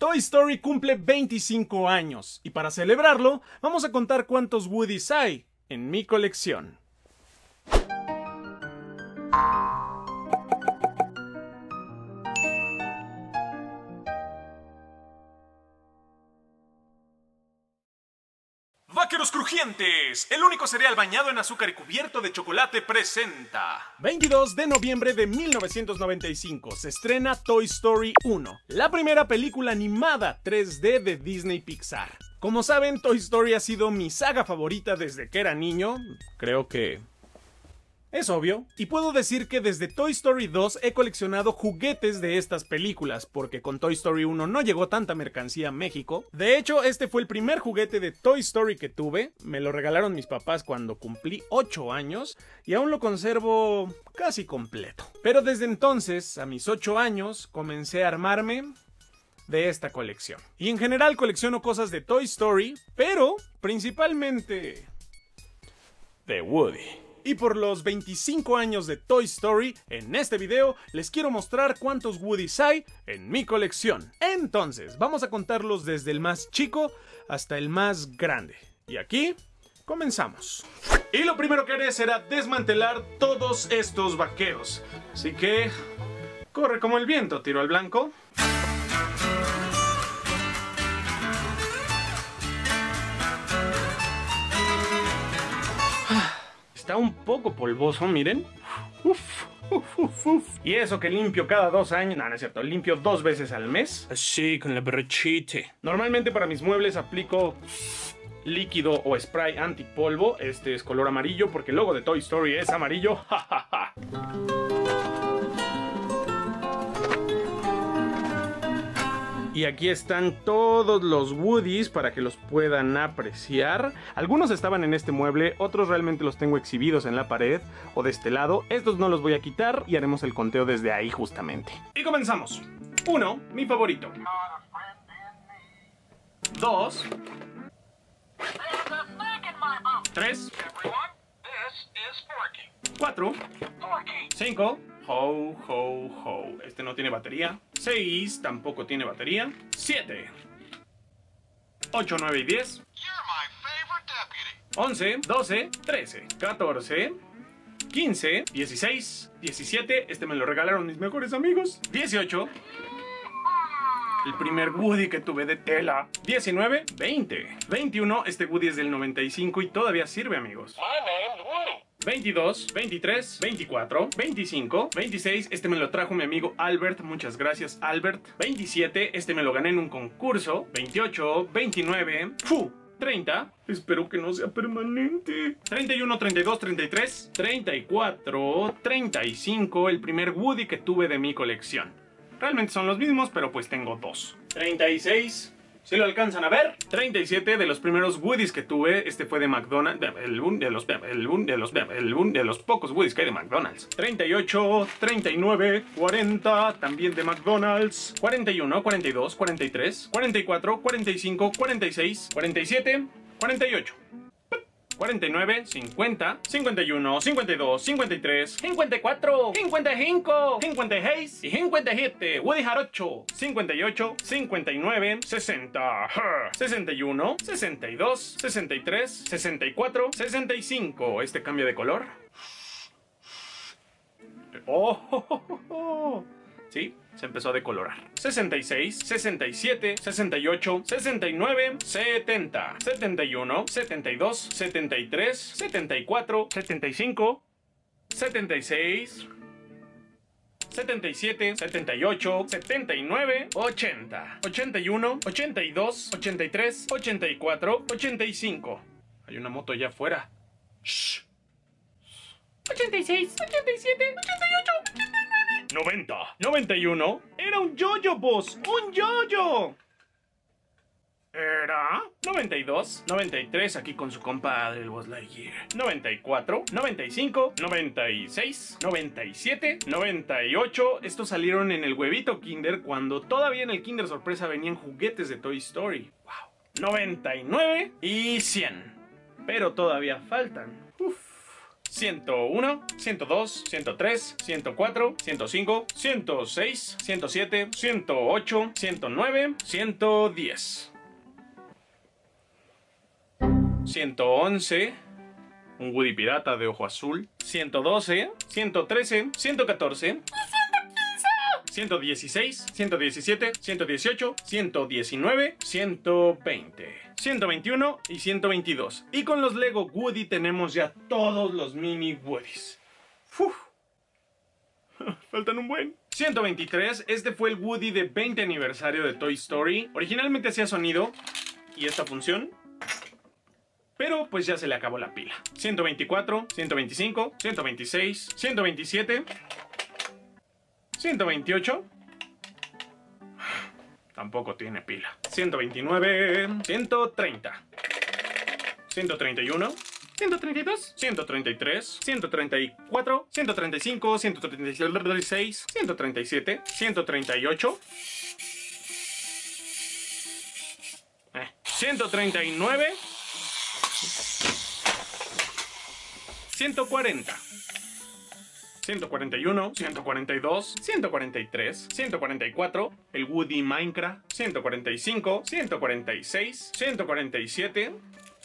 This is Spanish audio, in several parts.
Toy Story cumple 25 años y para celebrarlo vamos a contar cuántos Woodies hay en mi colección. Vaqueros Crujientes, el único cereal bañado en azúcar y cubierto de chocolate presenta. 22 de noviembre de 1995 se estrena Toy Story 1, la primera película animada 3D de Disney Pixar. Como saben, Toy Story ha sido mi saga favorita desde que era niño, creo que es obvio, y puedo decir que desde Toy Story 2 he coleccionado juguetes de estas películas, porque con Toy Story 1 no llegó tanta mercancía a México. De hecho, este fue el primer juguete de Toy Story que tuve, me lo regalaron mis papás cuando cumplí 8 años, y aún lo conservo casi completo. Pero desde entonces, a mis 8 años, comencé a armarme de esta colección. Y en general colecciono cosas de Toy Story, pero principalmente de Woody. Y por los 25 años de Toy Story, en este video les quiero mostrar cuántos Woodies hay en mi colección. Entonces, vamos a contarlos desde el más chico hasta el más grande. Y aquí, comenzamos. Y lo primero que haré será desmantelar todos estos vaqueros. Así que, corre como el viento, tiro al blanco. Está un poco polvoso, miren. Y eso que limpio cada 2 años. No, no es cierto, limpio 2 veces al mes. Así, con la brochita. Normalmente para mis muebles aplico líquido o spray antipolvo. Este es color amarillo porque el logo de Toy Story es amarillo. Y aquí están todos los Woodies para que los puedan apreciar. Algunos estaban en este mueble, otros realmente los tengo exhibidos en la pared o de este lado. Estos no los voy a quitar y haremos el conteo desde ahí justamente. Y comenzamos. 1, mi favorito. 2. 3. 4. 5. Ho, ho, ho. Este no tiene batería. 6, tampoco tiene batería. 7. 8, 9 y 10. 11, 12, 13, 14, 15, 16, 17. Este me lo regalaron mis mejores amigos. 18. El primer Woody que tuve de tela. 19, 20. 21, este Woody es del 95 y todavía sirve, amigos. 22, 23, 24, 25, 26, este me lo trajo mi amigo Albert, muchas gracias Albert. 27, este me lo gané en un concurso. 28, 29, 30, espero que no sea permanente. 31, 32, 33, 34, 35, el primer Woody que tuve de mi colección. Realmente son los mismos, pero pues tengo 2. 36... ¿Sí lo alcanzan a ver? 37 de los primeros Woodies que tuve. Este fue de McDonald's. De los pocos Woodies que hay de McDonald's. 38, 39, 40, también de McDonald's. 41, 42, 43, 44, 45, 46, 47, 48. 49, 50, 51, 52, 53, 54, 55, 56 y 57. Woody Jarocho. 58, 59, 60, 61, 62, 63, 64, 65. Este cambia de color. Oh, sí, se empezó a decolorar. 66, 67, 68, 69, 70, 71, 72, 73, 74, 75, 76, 77, 78, 79, 80, 81, 82, 83, 84, 85. Hay una moto allá afuera. Shh. 86, 87, 88, 89, 90, 91. Era un yo-yo, boss. ¡Un yo-yo! Era 92, 93, aquí con su compadre el Buzz Lightyear. 94, 95, 96, 97, 98. Estos salieron en el huevito Kinder cuando todavía en el Kinder Sorpresa venían juguetes de Toy Story. Wow. 99 y 100. Pero todavía faltan. 101, 102, 103, 104, 105, 106, 107, 108, 109, 110. 111, un Woody pirata de ojo azul. 112, 113, 114, 116, 117, 118, 119, 120, 121 y 122. Y con los Lego Woody tenemos ya todos los mini Woodies. ¡Uf! Faltan un buen. 123, este fue el Woody de 20 aniversario de Toy Story. Originalmente hacía sonido y esta función, pero pues ya se le acabó la pila. 124, 125, 126, 127, 128. Tampoco tiene pila. 129, 130, 131, 132, 133, 134, 135, 136, 137, 138, 139, 140, 141, 142, 143, 144, el Woody Minecraft, 145, 146, 147,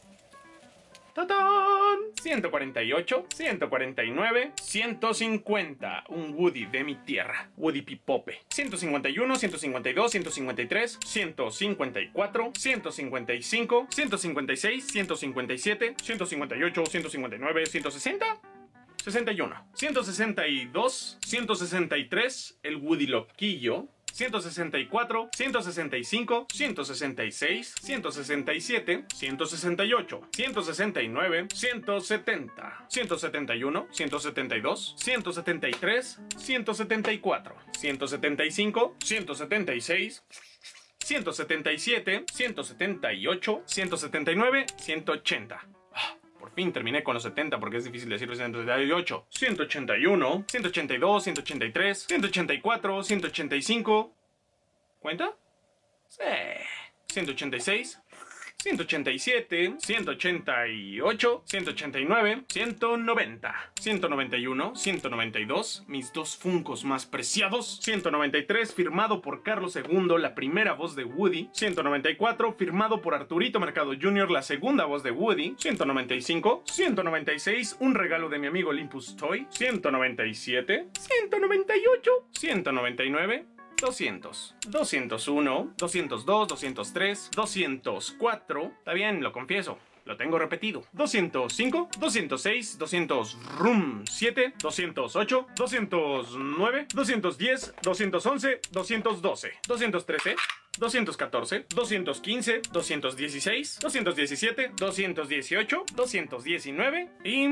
¡tatán! 148, 149, 150, un Woody de mi tierra, Woody Pipope. 151, 152, 153, 154, 155, 156, 157, 158, 159, 160, 61, 162, 163, el Woody Loquillo. 164, 165, 166, 167, 168, 169, 170, 171, 172, 173, 174, 175, 176, 177, 178, 179, 180. Por fin terminé con los 70 porque es difícil decir 178. 181, 182, 183, 184, 185. ¿Cuenta? Sí. 186, 187, 188, 189, 190, 191, 192, mis dos Funkos más preciados, 193, firmado por Carlos II, la primera voz de Woody, 194, firmado por Arturito Mercado Jr., la segunda voz de Woody, 195, 196, un regalo de mi amigo Olympus Toy, 197, 198, 199, 200, 201, 202, 203, 204, está bien, lo confieso, lo tengo repetido. 205, 206, 207, 208, 209, 210, 211, 212, 213, 214, 215, 216, 217, 218, 219 y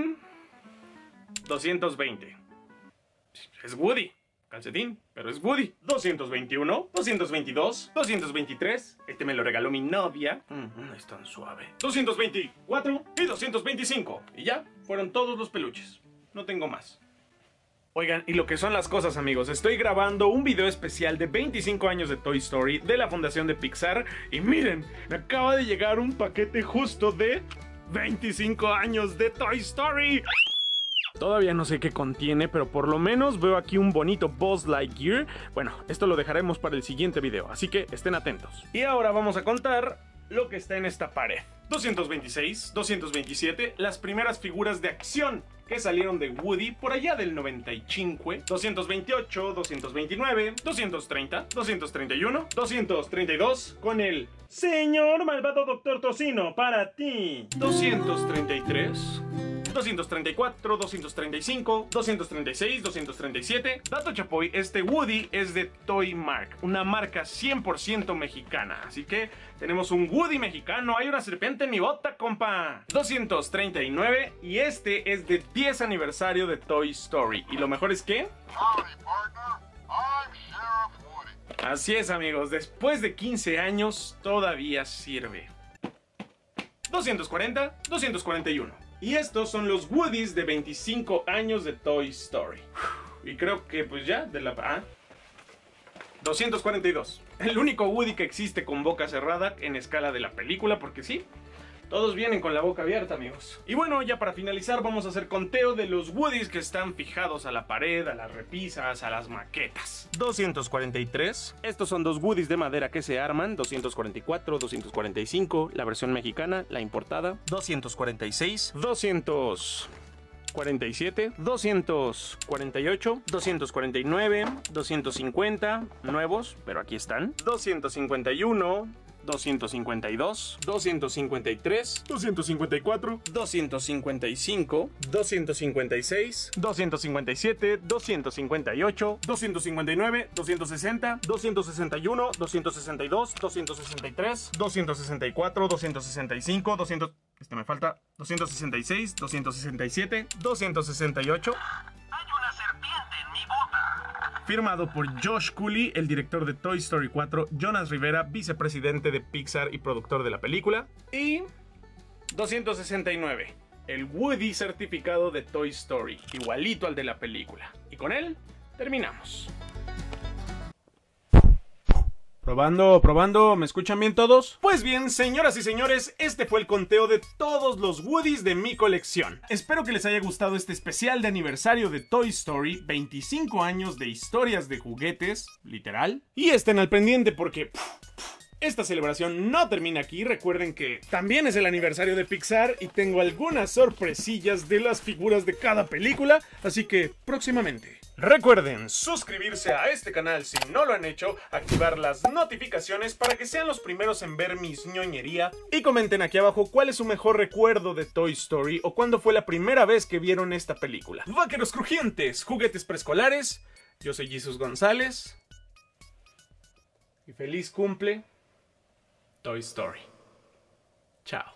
220. Es Woody. Calcetín, pero es Woody. 221, 222, 223. Este me lo regaló mi novia. Es tan suave. 224 y 225. Y ya, fueron todos los peluches. No tengo más. Oigan, y lo que son las cosas, amigos, estoy grabando un video especial de 25 años de Toy Story de la Fundación de Pixar. Y miren, me acaba de llegar un paquete justo de 25 años de Toy Story. Todavía no sé qué contiene, pero por lo menos veo aquí un bonito Buzz Lightyear. Bueno, esto lo dejaremos para el siguiente video, así que estén atentos. Y ahora vamos a contar lo que está en esta pared. 226, 227, las primeras figuras de acción que salieron de Woody por allá del 95, 228, 229, 230, 231, 232, con el Señor Malvado Doctor Tocino para ti. 233, 234, 235, 236, 237. Dato chapoy, este Woody es de Toy Mark, una marca 100% mexicana. Así que tenemos un Woody mexicano. Hay una serpiente en mi bota, compa. 239 y este es de 10 aniversario de Toy Story. Y lo mejor es que... Así es, amigos, después de 15 años todavía sirve. 240, 241. Y estos son los Woodies de 25 años de Toy Story. Y creo que pues ya, de la... 242. El único Woody que existe con boca cerrada en escala de la película, porque sí. Todos vienen con la boca abierta, amigos. Y bueno, ya para finalizar vamos a hacer conteo de los Woodies que están fijados a la pared, a las repisas, a las maquetas. 243. Estos son 2 Woodies de madera que se arman. 244, 245, la versión mexicana, la importada. 246, 247, 248, 249, 250, nuevos, pero aquí están. 251, 252, 253, 254, 255, 256, 257, 258, 259, 260, 261, 262, 263, 264, 265, 200... me falta 266, 267, 268. Hay una serpiente en mi bota. Firmado por Josh Cooley, el director de Toy Story 4, Jonas Rivera, vicepresidente de Pixar y productor de la película. Y 269, el Woody certificado de Toy Story, igualito al de la película. Y con él terminamos. Probando, probando, ¿me escuchan bien todos? Pues bien, señoras y señores, este fue el conteo de todos los Woodies de mi colección. Espero que les haya gustado este especial de aniversario de Toy Story, 25 años de historias de juguetes, literal. Y estén al pendiente porque... esta celebración no termina aquí. Recuerden que también es el aniversario de Pixar y tengo algunas sorpresillas de las figuras de cada película, así que próximamente. Recuerden suscribirse a este canal si no lo han hecho, activar las notificaciones para que sean los primeros en ver mis ñoñería y comenten aquí abajo cuál es su mejor recuerdo de Toy Story o cuándo fue la primera vez que vieron esta película. Vaqueros crujientes, juguetes preescolares, yo soy Jesus González y feliz cumple Toy Story. Chao.